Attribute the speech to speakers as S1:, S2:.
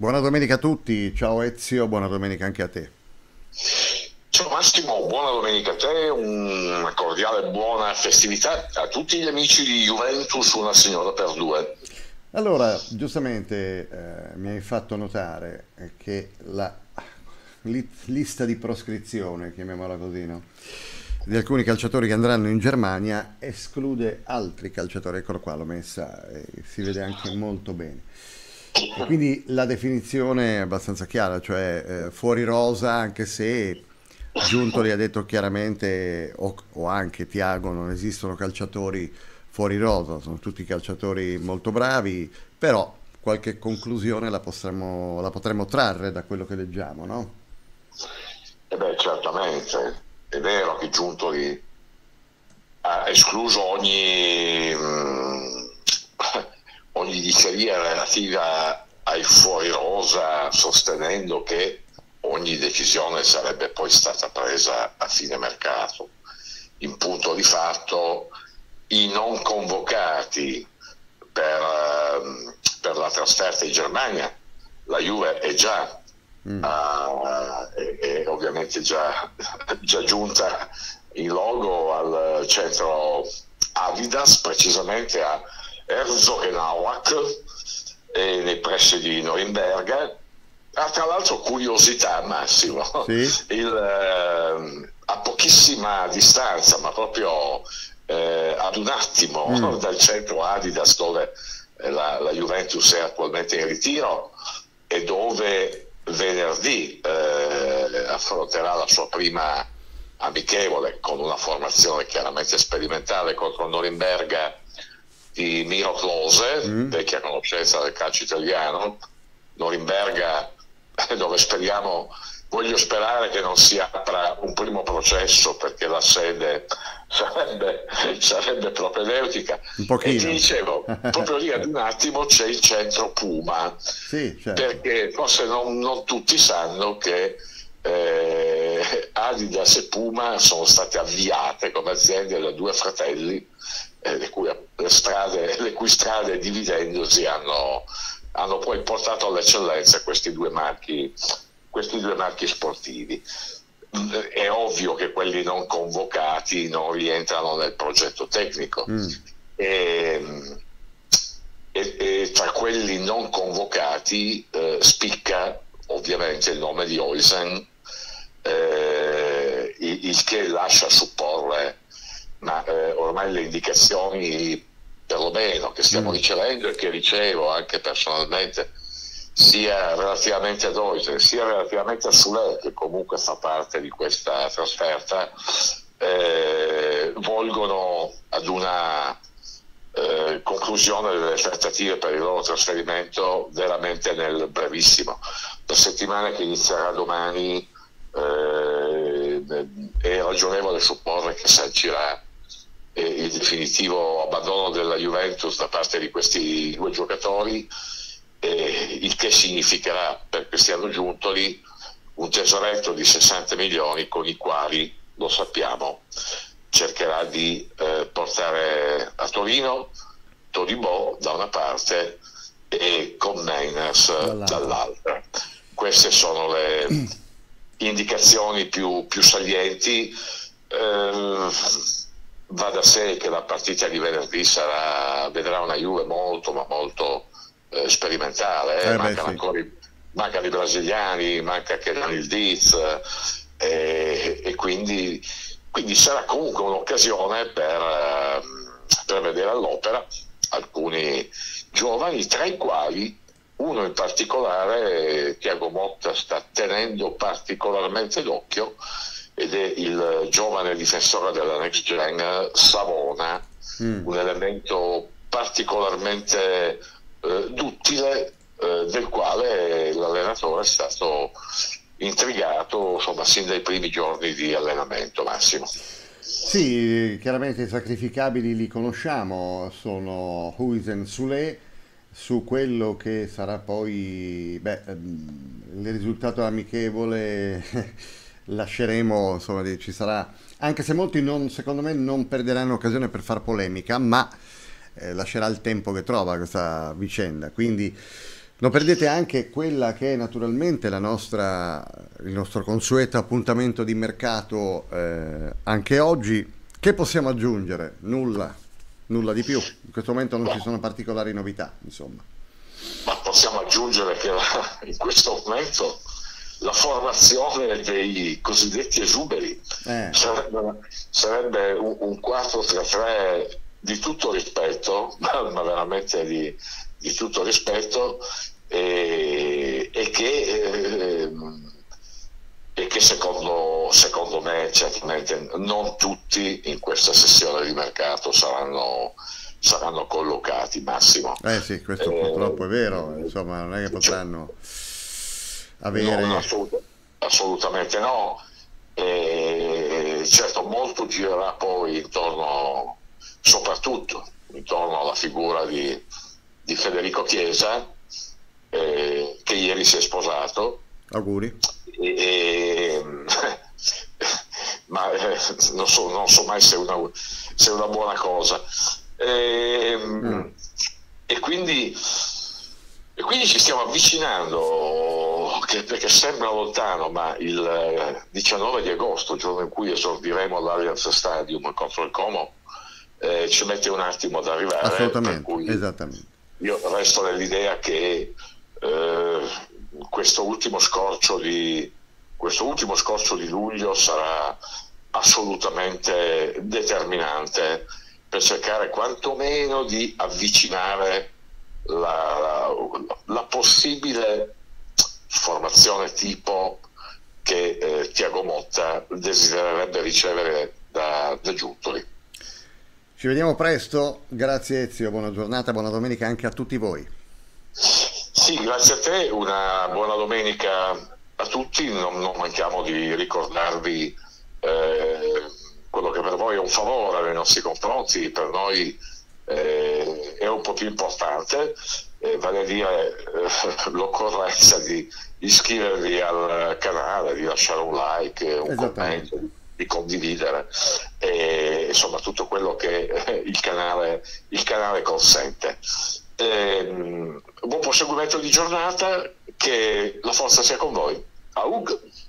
S1: Buona domenica a tutti, ciao Ezio, buona domenica anche a te.
S2: Ciao Massimo, buona domenica a te, una cordiale buona festività a tutti gli amici di Juventus, una signora per due.
S1: Allora, giustamente mi hai fatto notare che la lista di proscrizione, chiamiamola così, no? Di alcuni calciatori che andranno in Germania esclude altri calciatori, eccolo qua, l'ho messa e si vede anche molto bene. E quindi la definizione è abbastanza chiara, cioè fuori rosa, anche se Giuntoli ha detto chiaramente, o anche Tiago, non esistono calciatori fuori rosa, sono tutti calciatori molto bravi, però qualche conclusione la potremmo trarre da quello che leggiamo, no?
S2: E beh, certamente, è vero che Giuntoli ha escluso ogni diceria relativa ai fuori rosa, sostenendo che ogni decisione sarebbe poi stata presa a fine mercato. In punto di fatto, i non convocati per la trasferta in Germania, la Juve è già è ovviamente già giunta in logo al centro Adidas, precisamente a Herzogenaurach, nei pressi di Norimberga. Tra l'altro, curiosità, Massimo,
S1: Sì?
S2: a pochissima distanza, ma proprio ad un attimo
S1: Mm.
S2: dal centro Adidas, dove la Juventus è attualmente in ritiro e dove venerdì affronterà la sua prima amichevole con una formazione chiaramente sperimentale contro Norimberga di Miro Klose,
S1: Mm.
S2: vecchia conoscenza del calcio italiano. Norimberga, dove voglio sperare che non si apra un primo processo, perché la sede sarebbe propedeutica.
S1: Un
S2: E ti
S1: pochino.
S2: dicevo, proprio lì ad un attimo c'è il centro Puma,
S1: Sì, certo.
S2: perché forse non tutti sanno che Adidas e Puma sono state avviate come aziende da due fratelli, le cui strade dividendosi hanno poi portato all'eccellenza questi due marchi sportivi. È ovvio che quelli non convocati non rientrano nel progetto tecnico,
S1: Mm.
S2: e, e tra quelli non convocati spicca ovviamente il nome di Olsen, il che lascia supporre, ma ormai le indicazioni perlomeno che stiamo
S1: Mm.
S2: ricevendo e che ricevo anche personalmente, sia relativamente ad Olsen sia relativamente a Sule, che comunque fa parte di questa trasferta, volgono ad una conclusione delle trattative per il loro trasferimento veramente nel brevissimo. La settimana che inizierà domani è ragionevole supporre che sancirà il definitivo abbandono della Juventus da parte di questi due giocatori, il che significherà per Cristiano Giuntoli un tesoretto di 60 milioni con i quali, lo sappiamo, cercherà di portare a Torino Todibo da una parte e con Mainers
S1: Dall'altra.
S2: dall'altra. Queste sono le indicazioni più salienti. Va da sé che la partita di venerdì vedrà una Juve molto ma molto sperimentale,
S1: Beh, sì.
S2: mancano i brasiliani, manca Kenan il Diz, e quindi sarà comunque un'occasione per vedere all'opera alcuni giovani, tra i quali uno in particolare Thiago Motta sta tenendo particolarmente d'occhio, ed è il giovane difensore della Next Gen Savona,
S1: Mm.
S2: un elemento particolarmente duttile, del quale l'allenatore è stato intrigato, insomma, sin dai primi giorni di allenamento, Massimo.
S1: Sì, chiaramente i sacrificabili li conosciamo, sono Huijsen Sule, su quello che sarà poi, il risultato amichevole lasceremo, insomma, ci sarà, anche se molti non, secondo me non perderanno occasione per far polemica, ma lascerà il tempo che trova questa vicenda, quindi Non perdete anche quella che è naturalmente il nostro consueto appuntamento di mercato anche oggi. Che possiamo aggiungere? Nulla, nulla di più. In questo momento non ci sono particolari novità, insomma.
S2: Ma possiamo aggiungere che in questo momento la formazione dei cosiddetti esuberi
S1: Eh,
S2: sarebbe un 4-3-3 di tutto rispetto, ma veramente di tutto rispetto, e che secondo me certamente non tutti in questa sessione di mercato saranno collocati, Massimo.
S1: sì, questo purtroppo è vero, insomma, non è che
S2: Cioè,
S1: potranno
S2: non
S1: avere...
S2: assolutamente no. Certo, molto girerà poi soprattutto intorno alla figura di Federico Chiesa, che ieri si è sposato.
S1: Auguri.
S2: E, ma non so mai se è una buona cosa. E quindi ci stiamo avvicinando, perché sembra lontano, ma il 19 di agosto, il giorno in cui esordiremo all'Allianz Stadium contro il Como, ci mette un attimo ad arrivare.
S1: Assolutamente,
S2: Per cui
S1: esattamente.
S2: io resto nell'idea che questo ultimo scorcio di luglio sarà assolutamente determinante per cercare quantomeno di avvicinare la possibile formazione tipo che Tiago Motta desidererebbe ricevere da Giuntoli.
S1: Ci vediamo presto, grazie Ezio, buona giornata, buona domenica anche a tutti voi.
S2: Sì, grazie a te, una buona domenica a tutti, non manchiamo di ricordarvi quello che per voi è un favore nei nostri confronti, per noi è un po' più importante, vale a dire l'occorrenza di iscrivervi al canale, di lasciare un like, un commento, di condividere, e insomma tutto quello che il canale consente. Buon proseguimento di giornata, che la forza sia con voi. Aug!